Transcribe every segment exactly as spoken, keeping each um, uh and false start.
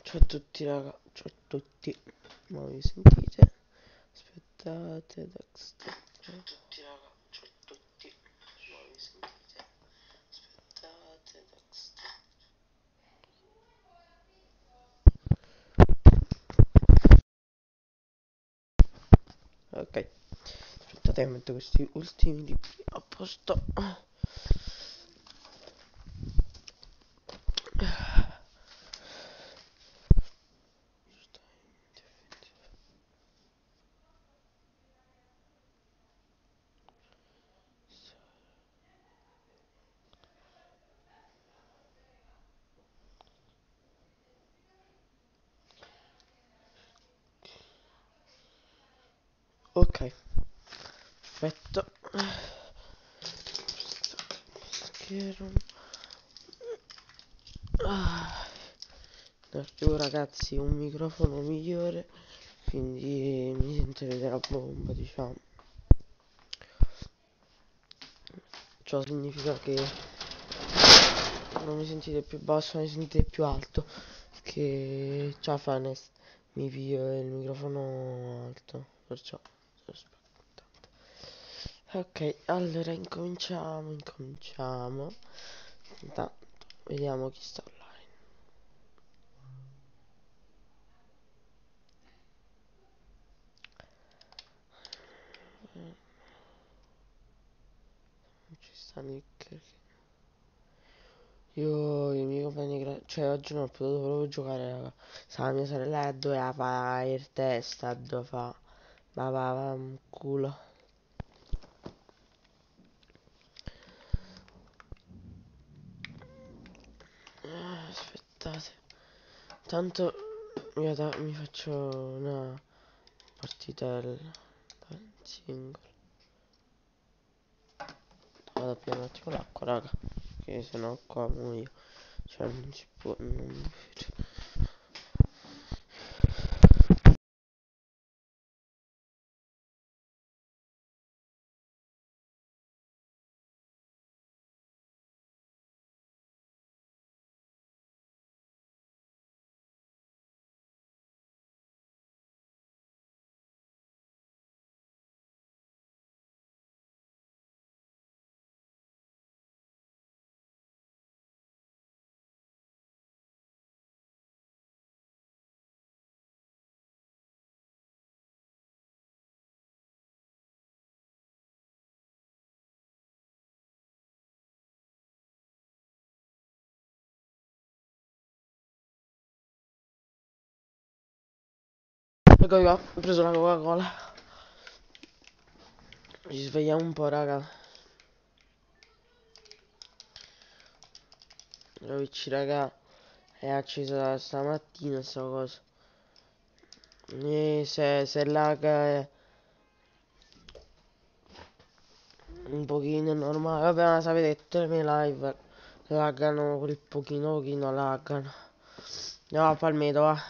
Ciao a tutti raga, ciao a tutti. Ma mi sentite? Aspettate, Dax. Ciao a tutti raga, ciao a tutti. Ma mi sentite? Aspettate, Dax. Ok, aspettate, metto questi ultimi libri a posto. Ok, perfetto. Schermo. Ah, arrivo ragazzi, un microfono migliore, quindi mi sentirete la bomba, diciamo. Ciò significa che non mi sentite più basso, ma mi sentite più alto. Che ciao Fanes, mi piglio il microfono alto, perciò aspetta. Ok, allora incominciamo, incominciamo. Intanto vediamo chi sta online. Non ci sta Nick. Io, i miei compagni, cioè oggi non ho potuto proprio giocare, raga. Sa, mia sorella doveva fare il test, doveva fare. Ma va, va, un culo. Ah, aspettate. Tanto io da, mi faccio una partitella single. Vado a più un attimo l'acqua, raga. Che sennò qua muoio. Cioè non si può. Non... Ecco qua, ho preso la Coca-Cola. Ci svegliamo un po', raga. Rovici, raga. È accesa stamattina sta cosa. E se, se lag è un pochino normale. Vabbè, ma sapete che tutte le mie live laggano quel pochino pochino laggano. Andiamo al palmeto, va.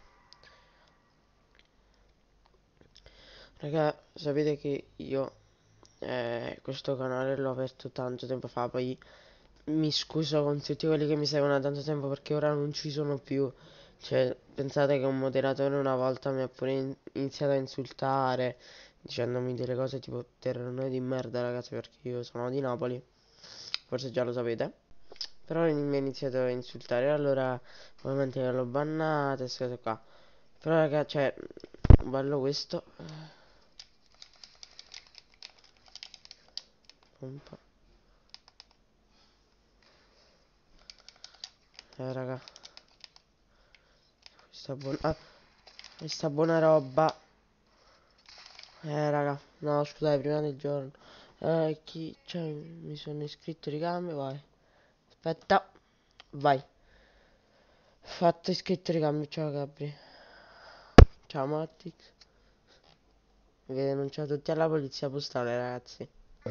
Raga, sapete che io eh, questo canale l'ho aperto tanto tempo fa, poi mi scuso con tutti quelli che mi seguono da tanto tempo perché ora non ci sono più. Cioè, pensate che un moderatore una volta mi ha pure in- iniziato a insultare, dicendomi delle cose tipo terrone di merda, ragazzi, perché io sono di Napoli, forse già lo sapete. Però mi ha iniziato a insultare, allora ovviamente l'ho bannato e queste cose qua. Però raga, cioè, bello questo. Pompa. Eh raga, questa buona, ah, questa buona roba. Eh raga, no scusate, prima del giorno. Eh, chi, cioè, mi sono iscritto di cambio, vai. Aspetta, vai. Fatto iscritto di cambio, ciao Gabri. Ciao Mattix. Mi denunciato tutti alla polizia postale, ragazzi.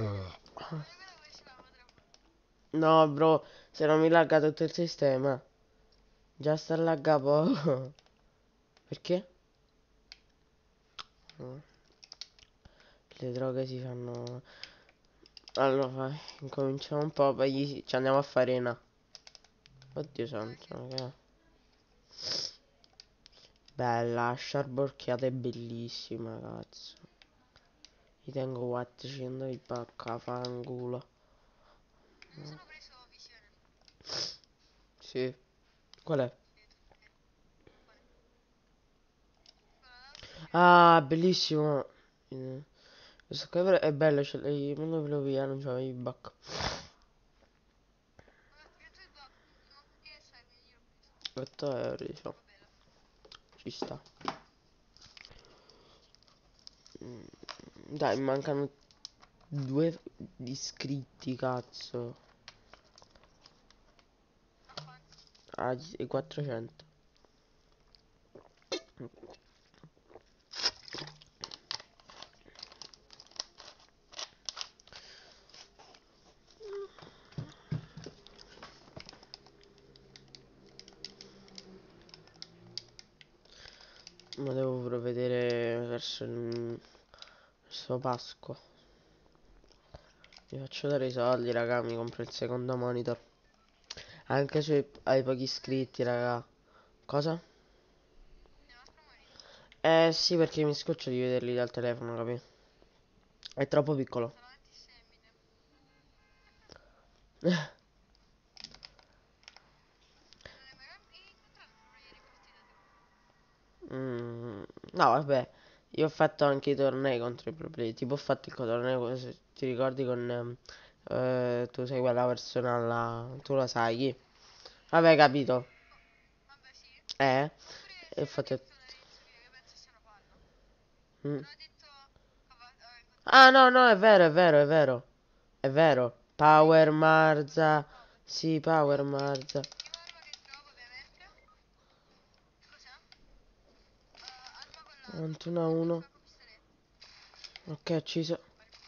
No, bro, se non mi lagga tutto il sistema. Già sta laggato. Perché? No. Le droghe si fanno. Allora, vai, incominciamo un po', poi ci andiamo a fare una. Oddio santo, raga. Bella, sciarborchiata è bellissima, cazzo. Io tengo quattrocento di pacca, fanculo. Sì. Qual è? Ah, bellissimo. Eh, Questo qua è bello, ce l'hai. Quando ve lo via non c'avevo i back. otto euro, diciamo. Ci sta. Mm, Dai, mancano due iscritti, cazzo. Ah, i quattrocento. Ma devo provvedere verso il... verso Pasqua. Mi faccio dare i soldi, raga, mi compro il secondo monitor. Anche se hai pochi iscritti, raga. Cosa? Eh sì, perché mi scoccio di vederli dal telefono, capi? È troppo piccolo. Mm, no, vabbè. Io ho fatto anche i tornei contro i problemi. Tipo ho fatto il torneo, se ti ricordi, con... ehm, eh, tu sei quella persona là... Tu la sai chi? Vabbè, capito. Eh? E ho fatto... Mm. Ah, no, no, è vero, è vero, è vero. È vero. Power Marza. Sì, Power Marza. ventuno a uno. Ok, ucciso.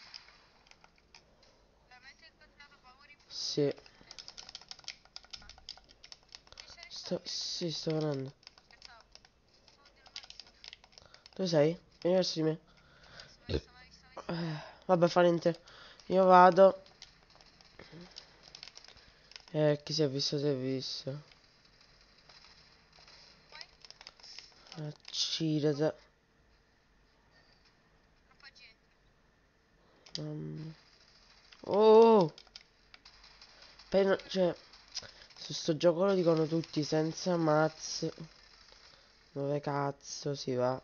Sì. Sto, sì, sto venendo. Dove sei? Vieni verso di me. Eh, vabbè, fa niente. Io vado. Eh, chi si è visto si è visto. Accidete. Um, oh! Appena, cioè, su sto gioco lo dicono tutti senza mazz. Dove cazzo si va?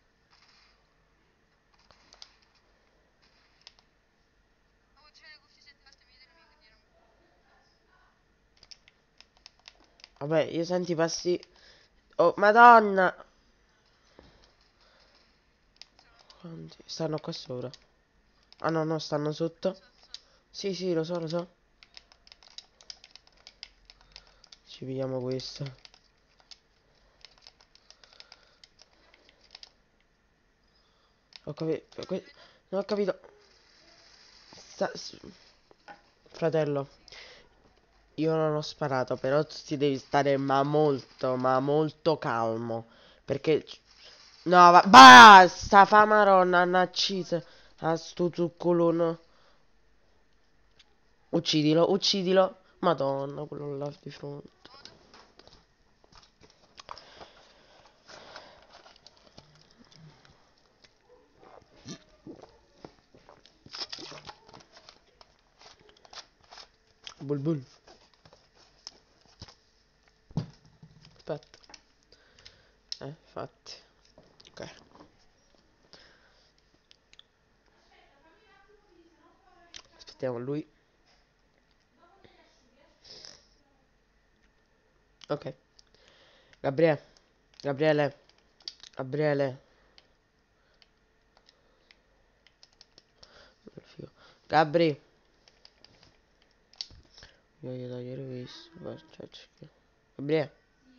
Vabbè, io senti i passi. Oh, madonna! Quanti? Stanno qua sopra. Ah no, no, stanno sotto. Sì, sì, lo so, lo so. Ci pigliamo questo. Ho capito. que- Non ho capito. Sta- s- Fratello, io non ho sparato, però tu ti devi stare ma molto, ma molto calmo. Perché... No, va... Basta, fa maronna, naccise. A sto zuccolone. Uccidilo, uccidilo. Madonna, quello là di fronte. Bulbul. Aspetta. Eh, infatti. Ok. Aspettiamo lui. Ok. Gabriele. Gabriele. Gabriele. Gabri. Io gli do ieri visto. Gabriele.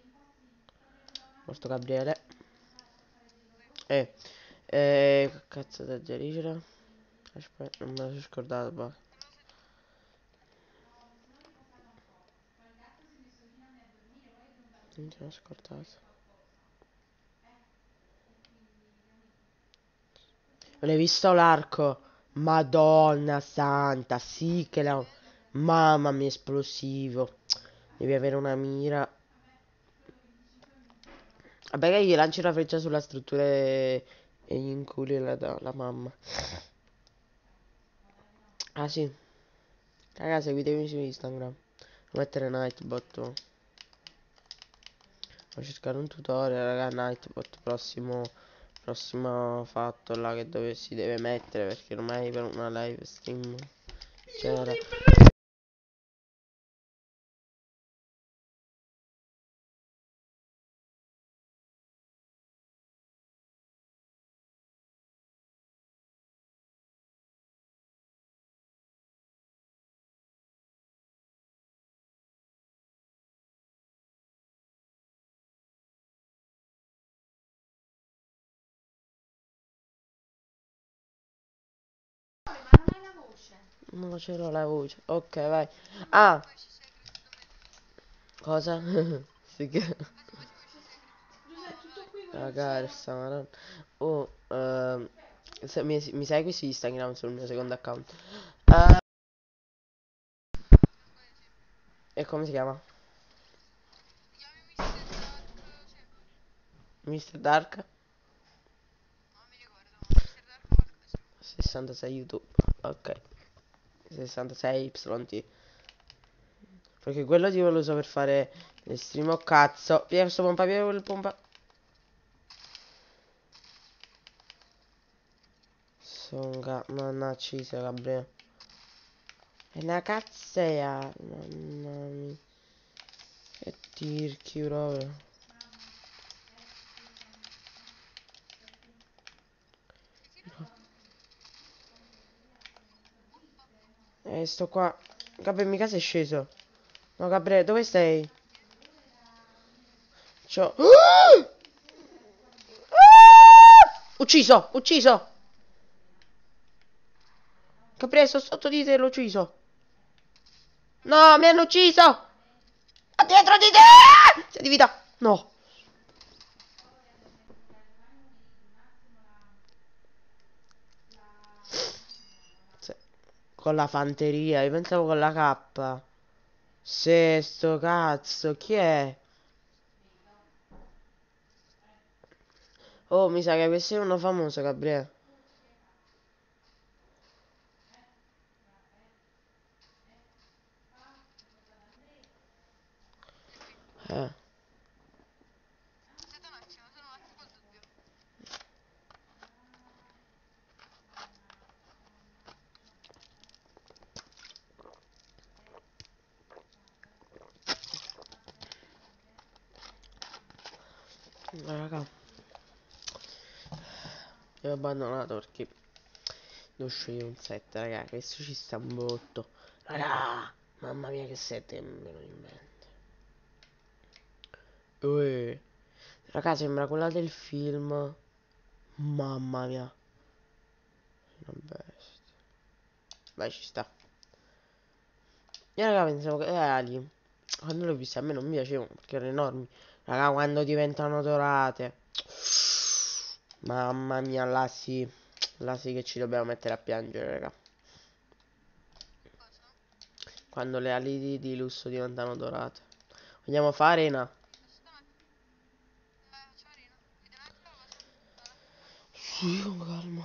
Morto Gabriele. Eh. Eh. Che cazzo da dirigere? Aspetta, non me lo sono scordato. Ma... Non me lo scordato. Non hai visto l'arco? Madonna santa, sì che la... Mamma mia, esplosivo. Devi avere una mira. Vabbè che gli lanci la freccia sulla struttura e, e gli inculi la, la mamma. Ah sì. Raga, seguitemi su Instagram. Devo mettere Nightbot. Devo cercare un tutorial, raga, Nightbot. Prossimo, prossimo fatto là che dove si deve mettere. Perché ormai per una live stream c'era. Non c'era la voce. Ok, vai. Ah, cosa? Sì che... Raga, sta madonna. Oh, ehm, se mi, mi segui su Instagram sul mio secondo account. Eh, e come si chiama? mister Dark? sessantasei YouTube. Ok. sessantasei Y T. Perché quello tipo lo uso per fare le stream. Oh cazzo. Via questo pompa, via quel pompa. Songa, mannaggia, Gabriele. È una cazzea. Mamma mia. Che tirchi proprio. Eh, sto qua. Gabriele, mica sei sceso. No, Gabriele, dove sei? C'ho... Ah! Ah! Ucciso, ucciso. Gabriele, sto sotto di te, l'ho ucciso. No, mi hanno ucciso. Ma dietro di te! Sei di vita. No. Se- Con la fanteria, io pensavo con la K. Sesto, cazzo, chi è? Oh, mi sa che questo è uno famoso, Gabriele. Eh. Raga, io ho abbandonato perché devo scegliere un set, raga. Questo ci sta un botto. Raga, mamma mia che set che me lo in mente. Uè. Raga, sembra quella del film. Mamma mia. Una bestia. Vai, ci sta. Io raga pensavo che era lì. Quando l'ho vista a me non mi piacevano perché erano enormi. Raga, quando diventano dorate. Mamma mia, là sì. Là sì che ci dobbiamo mettere a piangere, raga. Quando le ali di, di lusso diventano dorate. Vogliamo fare arena? Sì, con calma.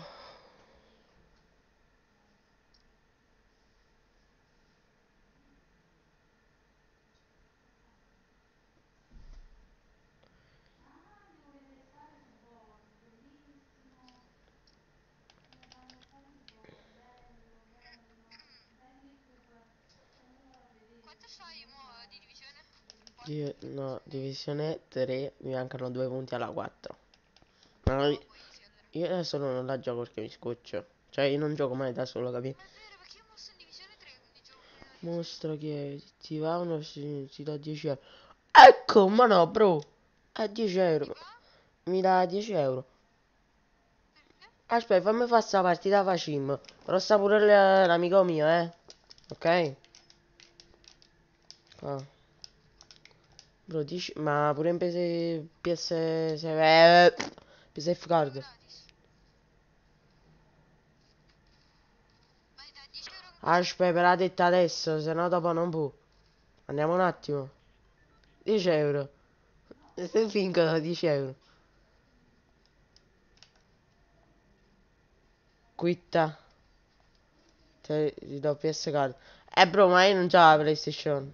Di- no, divisione tre, mi mancano due punti alla quattro. Ma io io adesso non la gioco perché mi scoccio. Cioè, io non gioco mai da solo, capi? Mostra che ti va uno si, ti dà dieci euro. Ecco, ma no, bro. È dieci euro. Mi dà dieci euro. Aspetta, fammi fare sta partita facim. Però sta pure l- l'amico mio, eh. Ok? Ah. Bro, dici... Ma pure in P S... P S... eh, P S F card. Aspetta, per la detta adesso, se no dopo non può. Andiamo un attimo. dieci euro. E se vincono dieci euro. Quitta. Te ti do P S card. Eh bro, ma io non c'ho la PlayStation.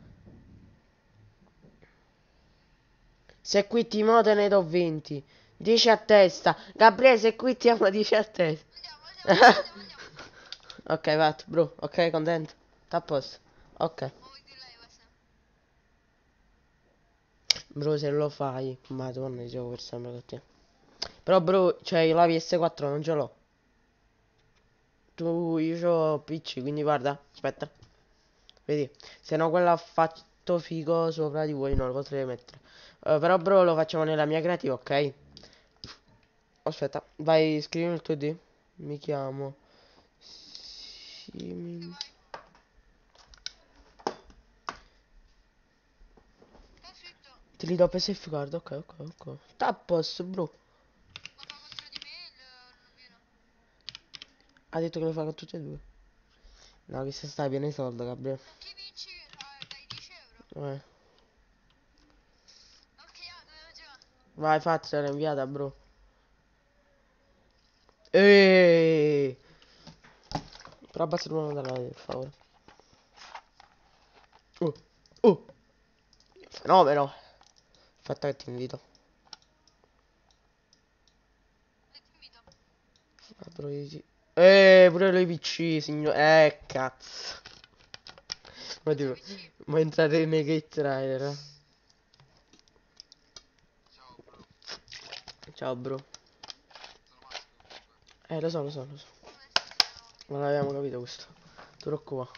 Se quitti mo te ne do venti. dieci a testa. Gabriele, se quittiamo dieci a testa. Ok, fatto, bro. Ok, contento. Sta a posto. Ok. Bro, se lo fai. Madonna, gioco per sempre con te. Però, bro, cioè, io la P S quattro non ce l'ho. Tu, io c'ho P C, quindi guarda. Aspetta. Vedi. Se no, quella ha fatto figo sopra di voi, non lo potrei mettere. Eh, però, bro, lo facciamo nella mia creativa, ok? Aspetta, vai, scrivimi il tuo I D. Mi chiamo. Simin. Te li do per safe card, ok, ok, ok. Sta a posto, bro. Ha detto che lo fa con tutti e due. No, che se stai pieno di soldi, Gabriele. Eh. Vai, faccela inviata, bro. Eeeh. Però abbassa il numero della per favore. Oh, oh. Fenomeno. Aspetta che ti invito. Ah, bro, io- Eh, pure lui P C, signore. Eh, cazzo. Ma tipo, ma entrate nei Gate Rider. Eh. Ciao, bro. Eh, lo so, lo so, lo so. Non avevamo capito questo. Troppo qua.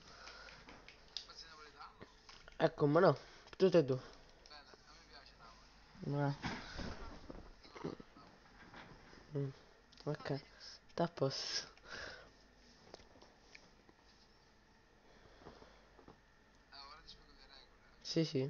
Ecco, ma no. Tutte e due. Ma... mm, ok. Sta a posto. Sì, sì.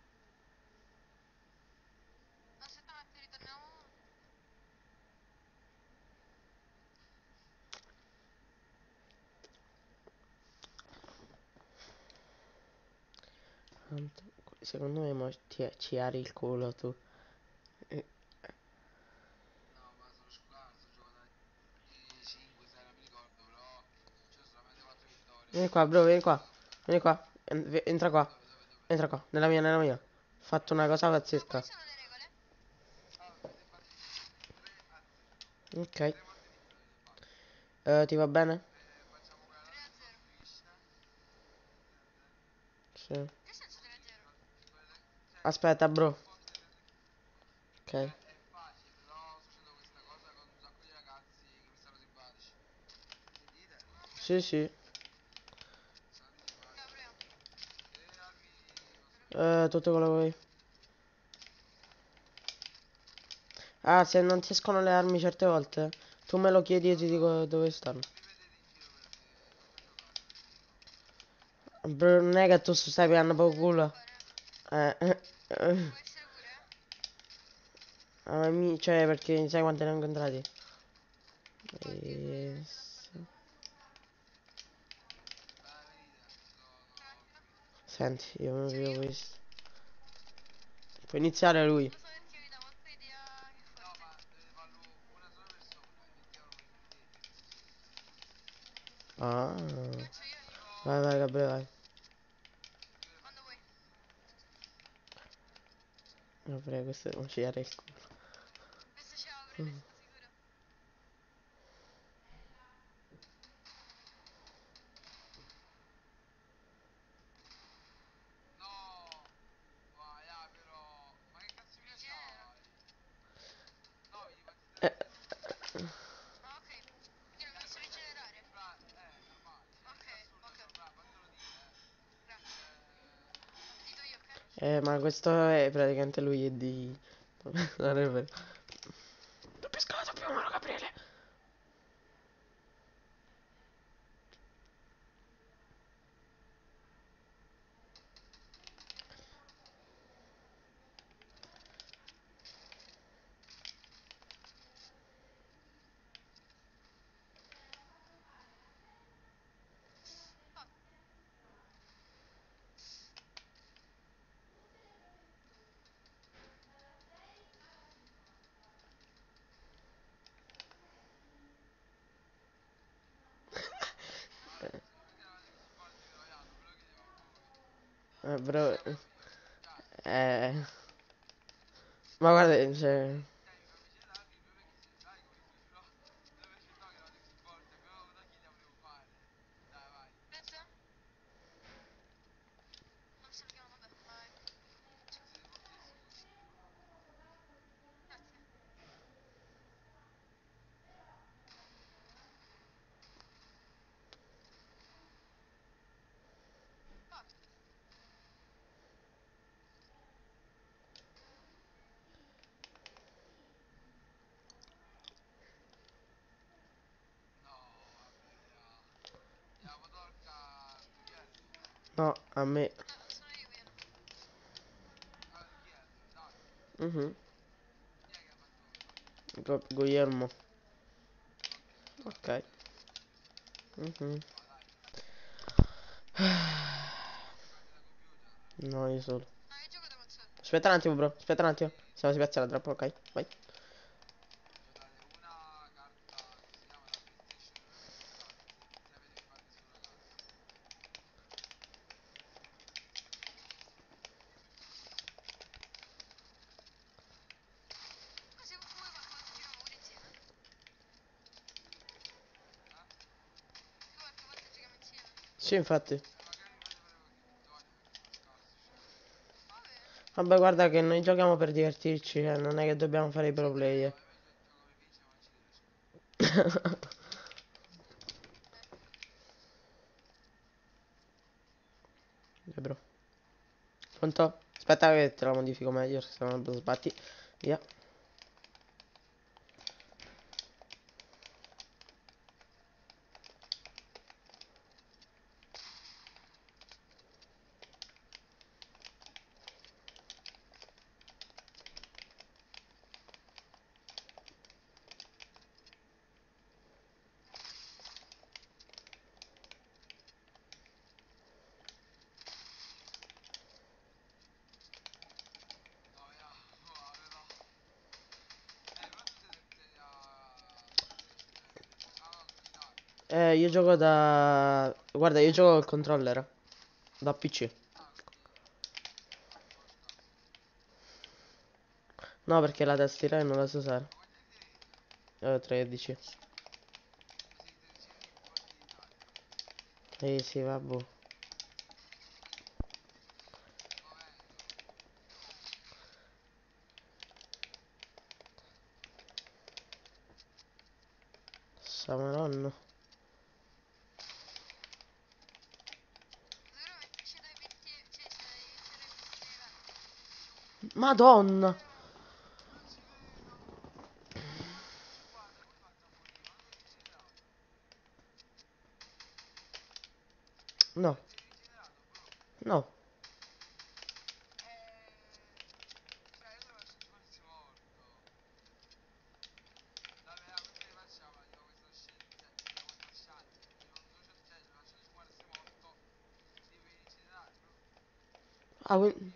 Tanto, secondo me mo ti ci ari il culo tu. Eh, Vieni qua, bro, vieni qua. Vieni qua. En- ve- entra qua. Entra qua. Nella mia, nella mia. Ho fatto una cosa pazzesca. Ok. Eh, ti va bene? Sì. Aspetta, bro. Ok. Sì, sì. Eh, tutto quello che vuoi. Ah, se non ti escono le armi certe volte, tu me lo chiedi e ti dico dove stanno. Bro, non è che tu stai pigliando poco culo. Eh, eh, eh. Ah, mi- cioè, perché sai quanti ne ho incontrati? Yes. Senti, io non avevo questo. Può iniziare lui. Ah. Vai, vai, Gabriele, vai. Gabriele, questo non ci era il culo. Mm. Eh, eh, ma questo è praticamente lui è di... Non è vero. Doppio scala, doppio numero, Gabriele. Eh, bro. Eh. Ma guarda, cioè. No, a me. Mhm. Gu- Guglielmo. Ok. Mhm. No, io solo. Aspetta un attimo, bro. Aspetta un attimo. Siamo si piazza la trappola, ok? Vai. Sì, infatti. Vabbè, guarda che noi giochiamo per divertirci, cioè, non è che dobbiamo fare i pro player. Eh, bro. Pronto? Aspetta che te la modifico meglio, se no non sbatti. Via. Eh, io gioco da... Guarda, io gioco col controller. Da P C. No, perché la tastiera non la so usare. Eh, tredici. Eh sì, vabbè. Samaronno. Madonna. No, no. Ah, quindi...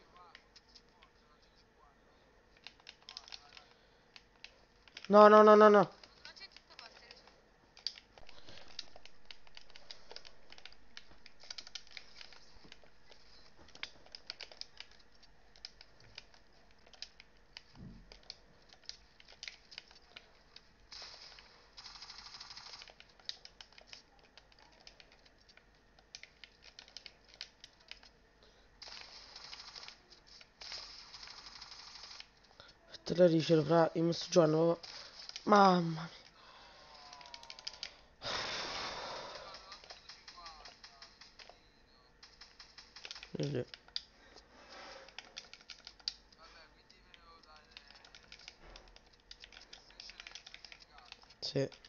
No, no, no, no, no. Te la ricevo fra... Io mi sto giocando... Mamma mia. Sì.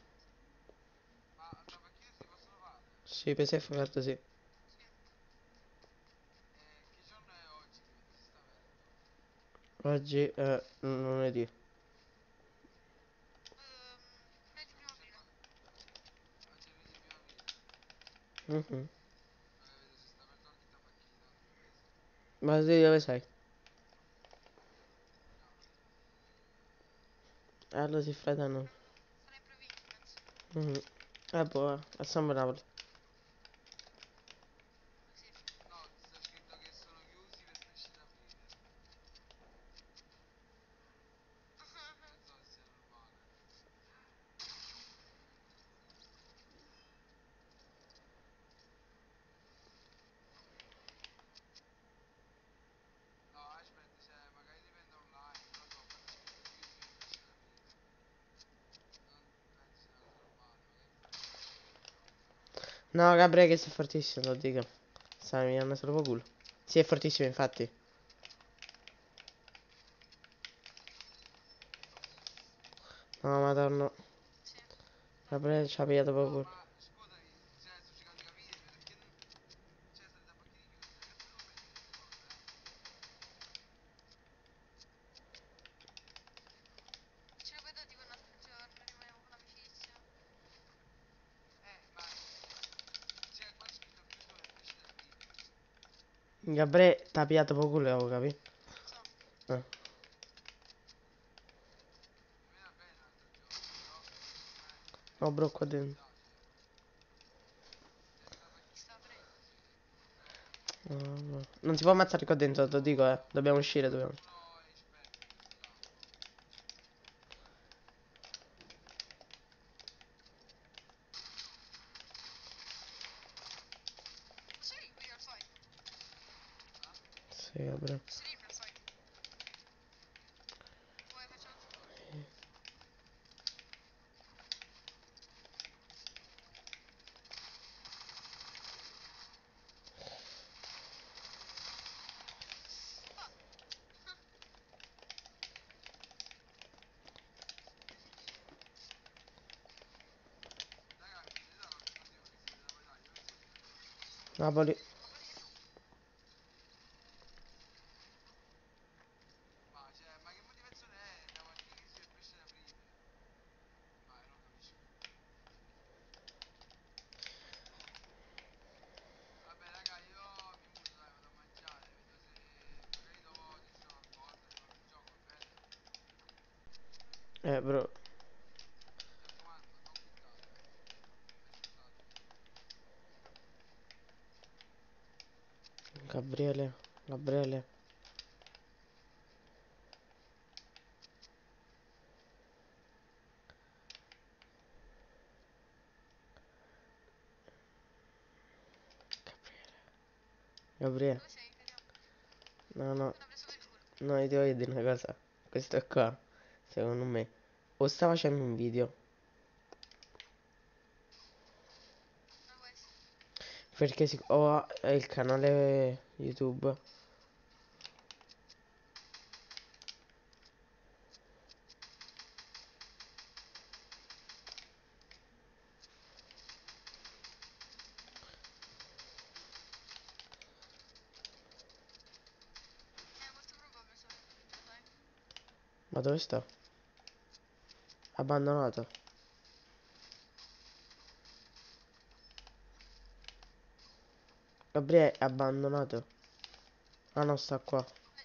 Sì, P S F aperto, sì. Oggi è lunedì. Mhm. Ma tu di dove sei? Eh, allora si fredda no. Mhm. Eh, boh, a San Napoli. No, Gabriele che sei fortissimo, lo dico. Stai, mi hanno troppo culo. Sì, è fortissimo, infatti. No, madonna. Gabriele ci ha pigliato poco culo. Gabriele ti ha pigliato poco culo, avevo capito. Eh. No, bro, qua dentro. No, no. Non si può ammazzare qua dentro, te lo dico, eh. Dobbiamo uscire, dobbiamo. Sì, Gabriele. Napoli. Eh, bro. Gabriele. Gabriele. Gabriele. No, no. No, io ti voglio dire una cosa. Questo qua, secondo me, o sta facendo un video. Perché si... o ha il canale YouTube. Ma dove sta? Abbandonato. Gabriele è abbandonato. Ah no, sta qua.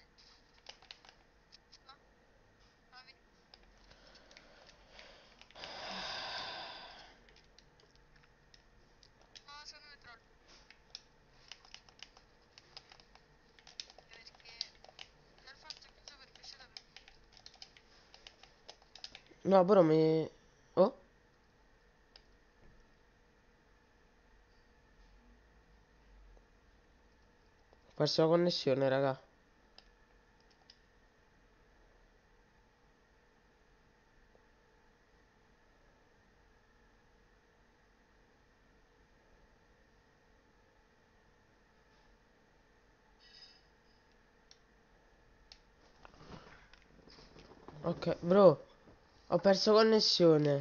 No, però mi... Oh, ho perso la connessione, raga. Ok, bro, ho perso connessione.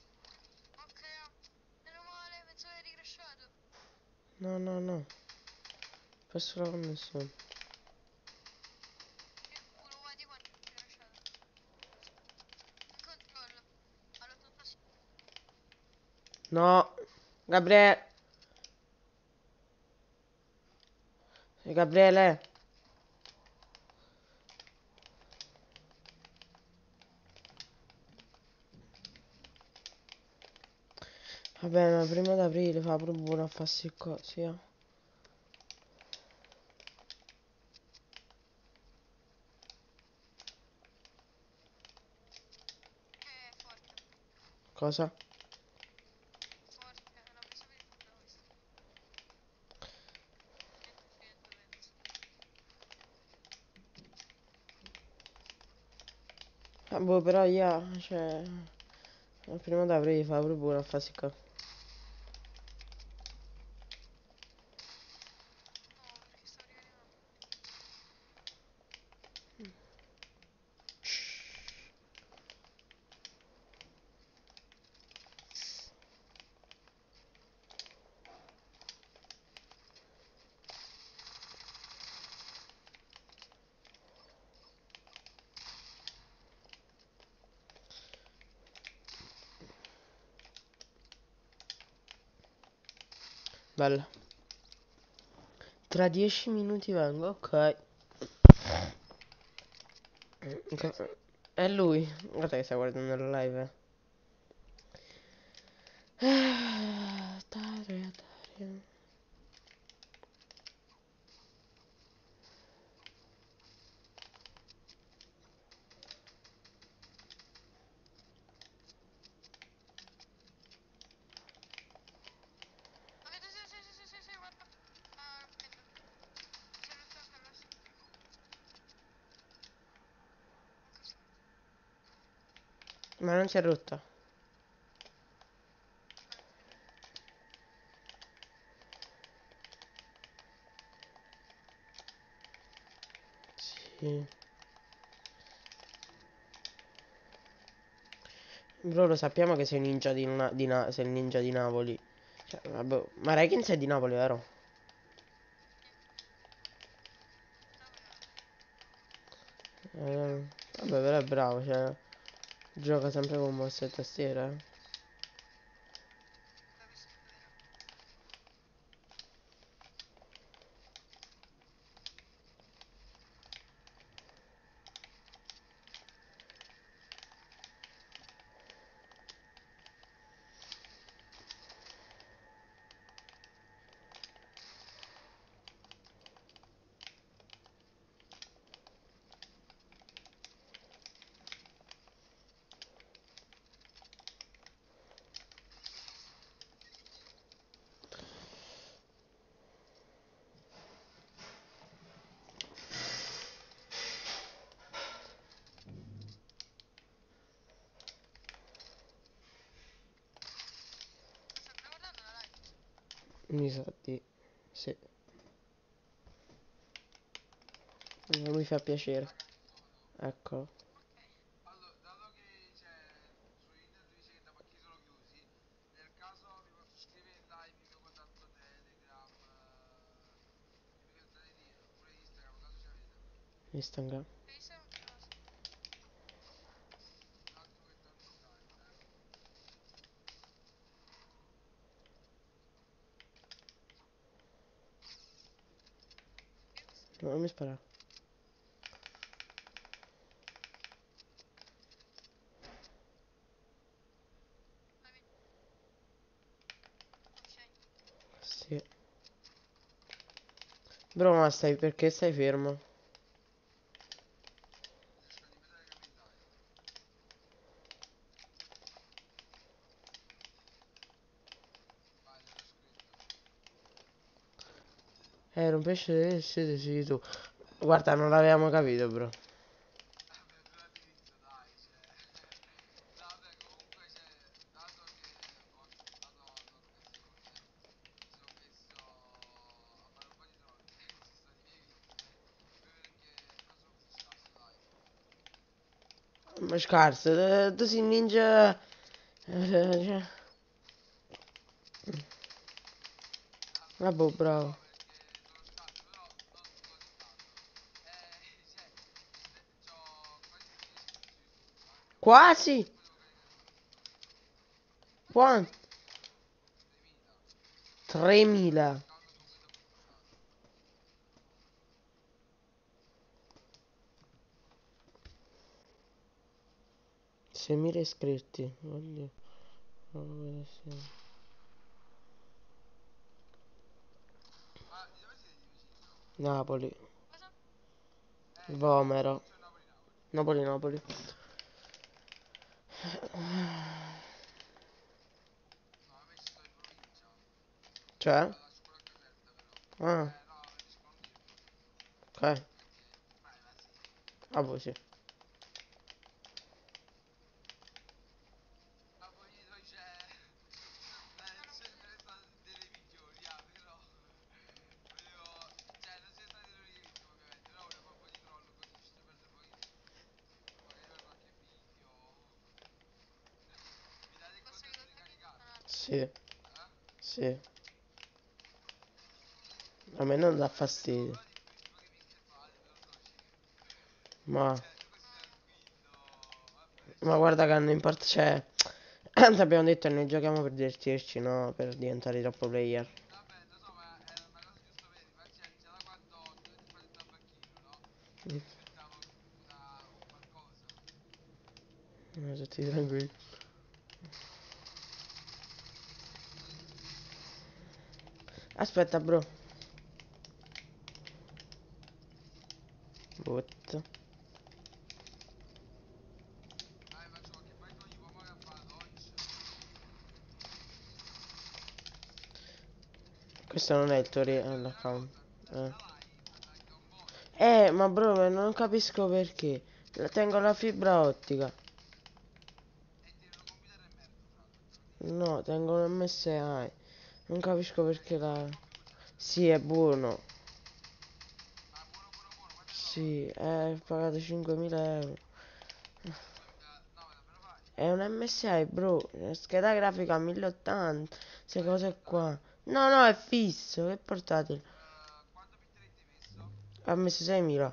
No, no, no. Ho perso la connessione. No, Gabriele. Gabriele. Vabbè, ma prima d'aprile fa pure buono a farsi così, eh. Cosa? Ah, boh, però io, cioè, prima d'aprile fa pure buono a farsi così. Bella. Tra dieci minuti vengo, ok. Ok. È lui. Guarda che sta guardando la live. Eh. Dario, Dario. Ma non si è rotta. Sì. Bro, lo sappiamo che sei ninja di, Na- di Na- sei il ninja di Napoli. Cioè, vabbè. Ma Reikins è di Napoli, vero? Eh, vabbè, però è bravo, cioè. Gioca sempre con mouse e tastiera, eh. Mi sa di... Sì. Non mi fa piacere. Ecco. Instagram. No, non mi spara. Sì. Bro, ma stai... Perché stai fermo? Eh, era un pesce... Sì, decidi tu. Guarda, non l'avevamo capito, bro. Ma scarso, eh, tu sei ninja... Eh, cioè... Vabbè, bravo. Quasi! Quanto? tremila. seimila iscritti. Oddio. Oh, sì. Napoli. Vomero. Napoli, Napoli. Cioè? Ah, ok. Ah, boh, sì. Sì, sì. A me non dà fastidio. Ma... Ma guarda che hanno impart... Cioè... Abbiamo detto noi giochiamo per divertirci, no? Per diventare troppo player. No, tutti tranquilli. Aspetta, bro. Bot. Questo non è il tuo real account. Eh. Eh, ma bro, non capisco perché. La tengo la fibra ottica. No, tengo un M S I. Non capisco perché la... Sì, è buono. Sì, è pagato cinquemila euro. È un M S I, bro. Scheda grafica mille ottanta. Queste cose qua. No, no, è fisso. Che portatile? Ha messo seimila.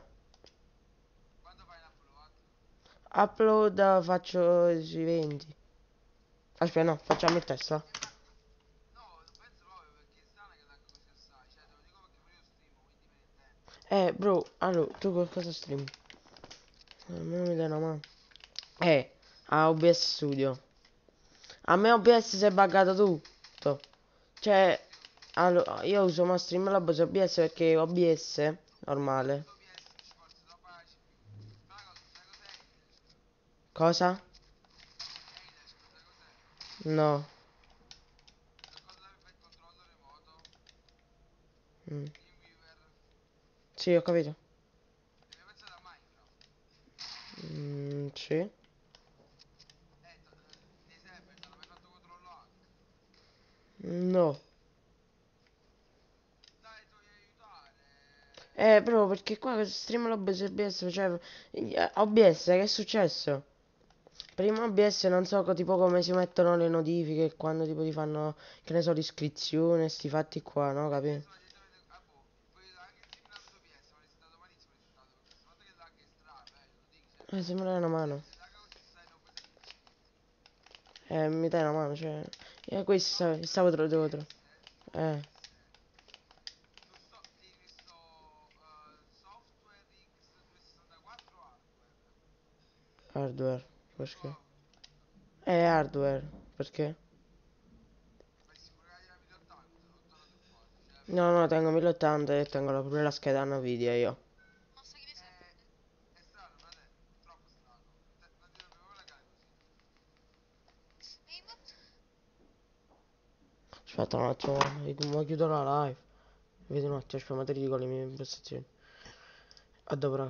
Upload eh, faccio sui venti. Aspetta, no, facciamo il test. Va. Eh, bro, allora, tu con cosa stream? A me non mi dai una mano. Eh, a O B S Studio. A me O B S si è buggato tutto. Cioè, allora, io uso ma Streamlab su O B S perché O B S normale. Cosa? No. Mm. Sì, ho capito. Mm, sì. No. Eh, bro, perché qua Streamlab su O B S, cioè, eh, O B S, che è successo? Prima O B S non so co- tipo come si mettono le notifiche quando tipo ti fanno, che ne so, l'iscrizione, sti fatti qua, no? Capito? Eh, sembra una mano. Eh, mi dai una mano, cioè... Eh, questo stavo, stavo tro- devo tro- Eh, hardware, perché? Eh, hardware, perché? No, no, tengo mille ottanta e tengo la- pure la scheda Nvidia io. Aspetta un attimo, ma chiudo la live. Vedi un attimo, aspetta, ma te li dico le mie impostazioni. A dopo, raga.